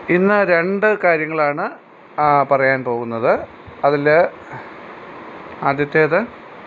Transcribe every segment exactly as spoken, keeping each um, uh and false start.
ഇന്ന് രണ്ട് കാര്യങ്ങളാണ് പറയാൻ പോകുന്നത്. അതിൽ ആദ്യത്തേത്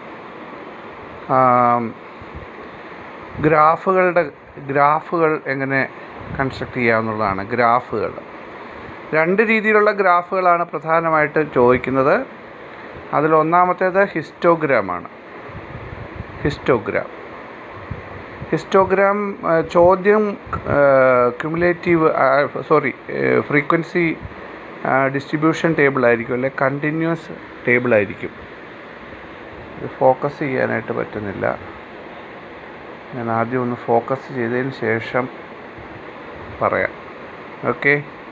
ഗ്രാഫുകളുടെ ഗ്രാഫുകൾ എങ്ങനെ കൺസ്ട്രക്റ്റ് ചെയ്യാമെന്നുള്ളതാണ്. ഗ്രാഫുകൾ രണ്ട് രീതിയിലുള്ള ഗ്രാഫുകളാണ് പ്രധാനമായിട്ട് ചോദിക്കുന്നത്. അതിൽ ഒന്നാമത്തേത് ഹിസ്റ്റോഗ്രാമാണ്. ഹിസ്റ്റോഗ്രാം ഹിസ്റ്റോഗ്രാം ചോദ്യം cumulative sorry frequency distribution table ആയിരിക്കും, അല്ലെ കണ്ടിന്യൂസ് ടേബിൾ ആയിരിക്കും. ഇത് ഫോക്കസ് ചെയ്യാനായിട്ട് പറ്റുന്നില്ല. ഞാൻ ആദ്യം ഒന്ന് ഫോക്കസ് ചെയ്തതിന് ശേഷം പറയാം. ഓക്കെ,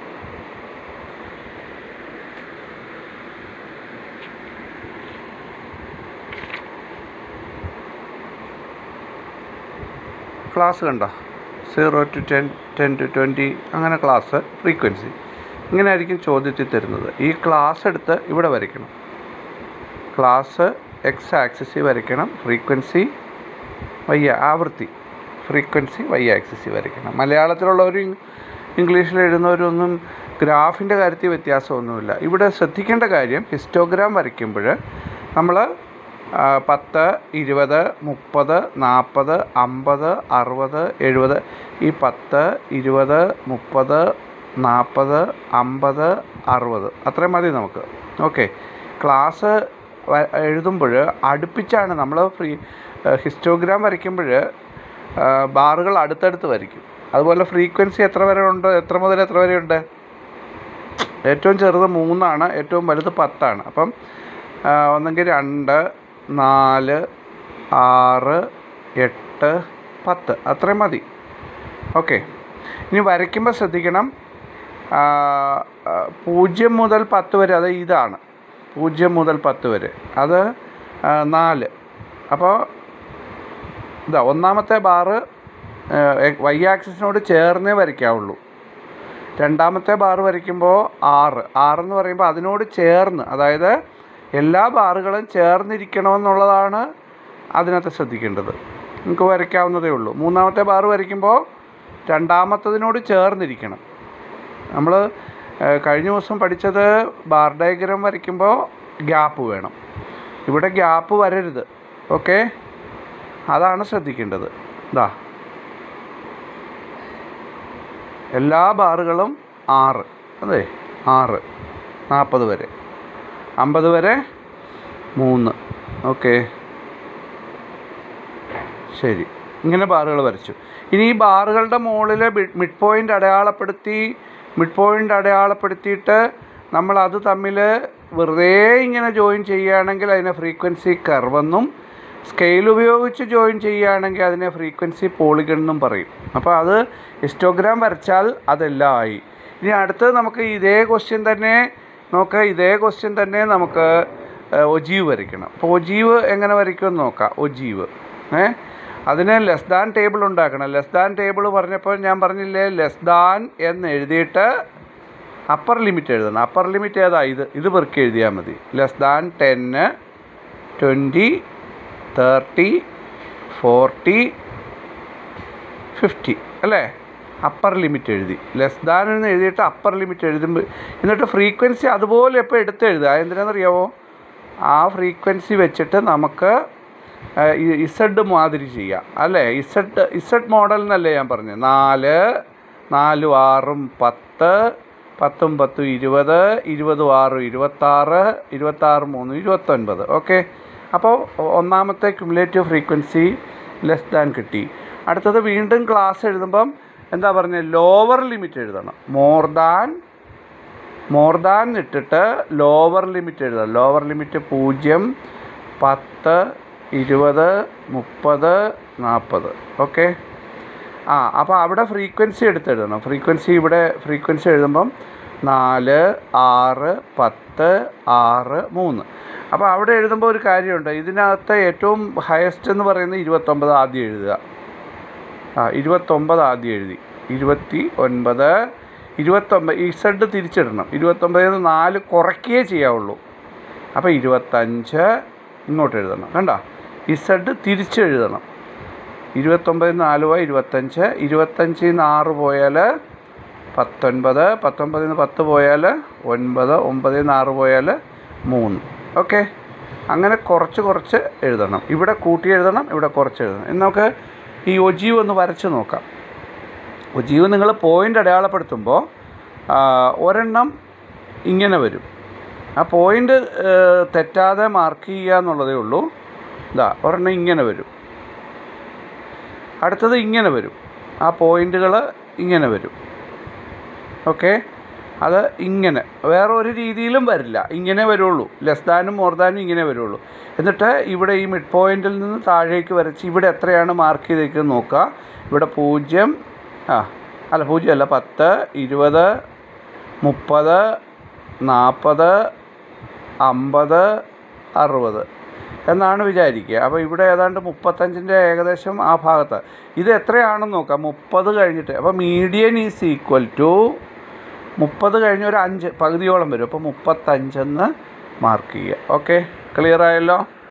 ക്ലാസ് കണ്ടോ? Zero to ten, ten to twenty, അങ്ങനെ ക്ലാസ് ഫ്രീക്വൻസി ഇങ്ങനെ ആയിരിക്കും ചോദ്യത്തിൽ തരുന്നത്. ഈ ക്ലാസ് എടുത്ത് ഇവിടെ വരയ്ക്കണം. ക്ലാസ് എക്സ് ആക്സിസിൽ വരയ്ക്കണം, ഫ്രീക്വൻസി വൈ ആവൃത്തി ഫ്രീക്വൻസി വൈ ആക്സിസിൽ വരയ്ക്കണം. മലയാളത്തിലുള്ളവരും ഇംഗ്ലീഷിൽ എഴുതുന്നവരൊന്നും ഗ്രാഫിൻ്റെ കാര്യത്തിൽ വ്യത്യാസമൊന്നുമില്ല. ഇവിടെ ശ്രദ്ധിക്കേണ്ട കാര്യം, ഹിസ്റ്റോഗ്രാം വരയ്ക്കുമ്പോൾ നമ്മൾ പത്ത്, ഇരുപത്, മുപ്പത്, നാൽപ്പത്, അമ്പത്, അറുപത്, എഴുപത്, ഈ പത്ത്, ഇരുപത്, മുപ്പത്, നാൽപ്പത്, അമ്പത്, അറുപത് അത്രയും മതി നമുക്ക്. ഓക്കെ, ക്ലാസ് എഴുതുമ്പോൾ അടുപ്പിച്ചാണ് നമ്മൾ ഫ്രീ ഹിസ്റ്റോഗ്രാം വരയ്ക്കുമ്പോൾ ബാറുകൾ അടുത്തടുത്ത് വരയ്ക്കും. അതുപോലെ ഫ്രീക്വൻസി എത്ര വരെ ഉണ്ട്, എത്ര മുതൽ എത്ര വരെ ഉണ്ട്? ഏറ്റവും ചെറുത് മൂന്നാണ്, ഏറ്റവും വലുത് പത്താണ്. അപ്പം ഒന്നെങ്കിൽ രണ്ട്, നാല്, ആറ്, എട്ട്, പത്ത് അത്രയും മതി. ഓക്കെ, ഇനി വരയ്ക്കുമ്പോൾ ശ്രദ്ധിക്കണം, പൂജ്യം മുതൽ പത്ത് വരെ, അത് ഇതാണ് പൂജ്യം മുതൽ പത്ത് വരെ, അത് നാല്. അപ്പോൾ ഇതാ ഒന്നാമത്തെ ബാറ് വൈ ആക്സിസിനോട് ചേർന്നേ വരയ്ക്കാവുള്ളൂ. രണ്ടാമത്തെ ബാറ് വരയ്ക്കുമ്പോൾ ആറ് ആറെന്ന് പറയുമ്പോൾ അതിനോട് ചേർന്ന്, അതായത് എല്ലാ ബാറുകളും ചേർന്നിരിക്കണമെന്നുള്ളതാണ് അതിനകത്ത് ശ്രദ്ധിക്കേണ്ടത്. നമുക്ക് വരയ്ക്കാവുന്നതേ ഉള്ളൂ. മൂന്നാമത്തെ ബാറ് വരയ്ക്കുമ്പോൾ രണ്ടാമത്തതിനോട് ചേർന്നിരിക്കണം. നമ്മൾ കഴിഞ്ഞ ദിവസം പഠിച്ചത് ബാർ ഡയഗ്രാം വരയ്ക്കുമ്പോൾ ഗ്യാപ്പ് വേണം. ഇവിടെ ഗ്യാപ്പ് വരരുത്. ഓക്കെ, അതാണ് ശ്രദ്ധിക്കേണ്ടത്. ഇതാ എല്ലാ ബാറുകളും ആറ്, അതെ ആറ്, നാൽപ്പത് വരെ, അമ്പത് വരെ മൂന്ന്. ഓക്കെ, ശരി, ഇങ്ങനെ ബാറുകൾ വരച്ചു. ഇനി ഈ ബാറുകളുടെ മുകളിൽ മിഡ് പോയിൻ്റ് അടയാളപ്പെടുത്തി മിഡ് പോയിൻ്റ് അടയാളപ്പെടുത്തിയിട്ട് നമ്മൾ അത് തമ്മിൽ വെറുതെ ഇങ്ങനെ ജോയിൻ ചെയ്യുകയാണെങ്കിൽ അതിനെ ഫ്രീക്വൻസി കർവെന്നും, സ്കെയിൽ ഉപയോഗിച്ച് ജോയിൻ ചെയ്യുകയാണെങ്കിൽ അതിനെ ഫ്രീക്വൻസി പോളിഗൺ എന്നും പറയും. അപ്പോൾ അത് ഹിസ്റ്റോഗ്രാം വരച്ചാൽ അതെല്ലാം ആയി. ഇനി അടുത്തത് നമുക്ക് ഇതേ ക്വസ്റ്റ്യൻ തന്നെ നോക്കാം. ഇതേ ക്വസ്റ്റ്യൻ തന്നെ നമുക്ക് ഒജീവ് വരയ്ക്കണം. അപ്പോൾ ഒജീവ് എങ്ങനെ വരയ്ക്കുമെന്ന് നോക്കാം. ഒജീവ് ഏ അതിന് ലെസ് ദാൻ ടേബിൾ ഉണ്ടാക്കണം. ലെസ് ദാൻ ടേബിൾ പറഞ്ഞപ്പോൾ ഞാൻ പറഞ്ഞില്ലേ, ലെസ് ദാൻ എന്ന് എഴുതിയിട്ട് അപ്പർ ലിമിറ്റ് എഴുതണം. അപ്പർ ലിമിറ്റ് ഏതാ? ഇത് ഇത് പെറുക്കി എഴുതിയാൽ മതി. ലെസ് ദാൻ ടെന്ന്, ട്വൻറ്റി, തേർട്ടി, ഫോർട്ടി, ഫിഫ്റ്റി അല്ലേ? അപ്പർ ലിമിറ്റ് എഴുതി, ലെസ് ദാൻ എന്ന് എഴുതിയിട്ട് അപ്പർ ലിമിറ്റ് എഴുതുമ്പോൾ, എന്നിട്ട് ഫ്രീക്വൻസി അതുപോലെ ഇപ്പോൾ എടുത്ത് എഴുതുക. എന്തിനാണെന്നറിയാമോ? ആ ഫ്രീക്വൻസി വെച്ചിട്ട് നമുക്ക് ഇസഡ് മാതിരി ചെയ്യാം, അല്ലേ? ഇസഡ് ഇസഡ് മോഡൽ എന്നല്ലേ ഞാൻ പറഞ്ഞത്. നാല്, നാലും ആറും പത്ത്, പത്തും പത്തും ഇരുപത്, ഇരുപതും ആറും ഇരുപത്താറ്, ഇരുപത്താറ് മൂന്നും ഇരുപത്തൊൻപത്. ഓക്കെ, അപ്പോൾ ഒന്നാമത്തെ ക്യുമുലേറ്റീവ് ഫ്രീക്വൻസി ലെസ് ദാൻ കിട്ടി. അടുത്തത് വീണ്ടും ക്ലാസ് എഴുതുമ്പം എന്താ പറഞ്ഞത്? ലോവർ ലിമിറ്റ് എഴുതണം. മോർ ദാൻ മോർ ദാൻ ഇട്ടിട്ട് ലോവർ ലിമിറ്റ് എഴുതണം. ലോവർ ലിമിറ്റ് പൂജ്യം, പത്ത്, ഇരുപത്, മുപ്പത്, നാൽപ്പത്. ഓക്കെ, ആ അപ്പോൾ അവിടെ ഫ്രീക്വൻസി എടുത്തെഴുതണം. ഫ്രീക്വൻസി ഇവിടെ ഫ്രീക്വൻസി എഴുതുമ്പം നാല്, ആറ്, പത്ത്, ആറ്, മൂന്ന്. അപ്പോൾ അവിടെ എഴുതുമ്പോൾ ഒരു കാര്യമുണ്ട്. ഇതിനകത്ത് ഏറ്റവും ഹയസ്റ്റ് എന്ന് പറയുന്നത് ഇരുപത്തൊമ്പത് ആദ്യം എഴുതുക. ആ ഇരുപത്തൊമ്പത് ആദ്യം എഴുതി. ഇരുപത്തി ഒൻപത്, ഇരുപത്തൊമ്പത് ഇസഡ് തിരിച്ചിടണം. ഇരുപത്തൊമ്പതിൽ നിന്ന് നാല് കുറയ്ക്കുകയേ ചെയ്യാവുള്ളൂ. അപ്പോൾ ഇരുപത്തഞ്ച് ഇങ്ങോട്ട് എഴുതണം. കണ്ടോ? ഇസഡ് തിരിച്ചെഴുതണം. ഇരുപത്തൊമ്പതിൽ നിന്ന് നാല് പോയാൽ ഇരുപത്തഞ്ച്, ഇരുപത്തഞ്ചിൽ നിന്ന് ആറ് പോയാൽ പത്തൊൻപത്, പത്തൊമ്പതിൽ നിന്ന് പത്ത് പോയാൽ ഒൻപത്, ഒമ്പതിൽ നിന്ന് ആറ് പോയാൽ മൂന്ന്. ഓക്കെ, അങ്ങനെ കുറച്ച് കുറച്ച് എഴുതണം. ഇവിടെ കൂട്ടി എഴുതണം, ഇവിടെ കുറച്ച് എഴുതണം. ഇനി നമുക്ക് ഈ ഒജീവ് ഒന്ന് വരച്ച് നോക്കാം. ഒജീവ് നിങ്ങൾ പോയിൻ്റ് അടയാളപ്പെടുത്തുമ്പോൾ ഒരെണ്ണം ഇങ്ങനെ വരും. ആ പോയിൻ്റ് തെറ്റാതെ മാർക്ക് ചെയ്യുക എന്നുള്ളതേ ഉള്ളൂ. ഇതാ ഒരെണ്ണം ഇങ്ങനെ വരും, അടുത്തത് ഇങ്ങനെ വരും, ആ പോയിൻ്റുകൾ ഇങ്ങനെ വരും. ഓക്കെ, അത് ഇങ്ങനെ വേറെ ഒരു രീതിയിലും വരില്ല, ഇങ്ങനെ വരുള്ളൂ. ലെസ് ദാനും മോർ ദാനും ഇങ്ങനെ വരുള്ളൂ. എന്നിട്ട് ഇവിടെ ഈ മിഡ് പോയിൻറ്റിൽ നിന്ന് താഴേക്ക് വരച്ച് ഇവിടെ എത്രയാണ് മാർക്ക് ചെയ്തേക്കുന്നത് നോക്കുക. ഇവിടെ പൂജ്യം, ആ അല്ല പൂജ്യം അല്ല, പത്ത്, ഇരുപത്, മുപ്പത്, നാൽപ്പത്, അമ്പത്, അറുപത് എന്നാണ് വിചാരിക്കുക. അപ്പോൾ ഇവിടെ ഏതാണ്ട് മുപ്പത്തഞ്ചിൻ്റെ ഏകദേശം ആ ഭാഗത്ത്. ഇത് എത്രയാണെന്ന് നോക്കാം, മുപ്പത് കഴിഞ്ഞിട്ട്. അപ്പോൾ മീഡിയൻ ഈസ് ഈക്വൽ ടു മുപ്പത് കഴിഞ്ഞ് ഒരു അഞ്ച് പകുതിയോളം വരും. അപ്പോൾ മുപ്പത്തഞ്ചെന്ന് മാർക്ക് ചെയ്യുക. ഓക്കെ, ക്ലിയർ ആയല്ലോ.